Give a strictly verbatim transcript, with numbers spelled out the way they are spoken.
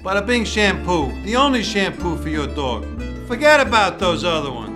BADA-BING Shampoo, the only shampoo for your dog. Forget about those other ones.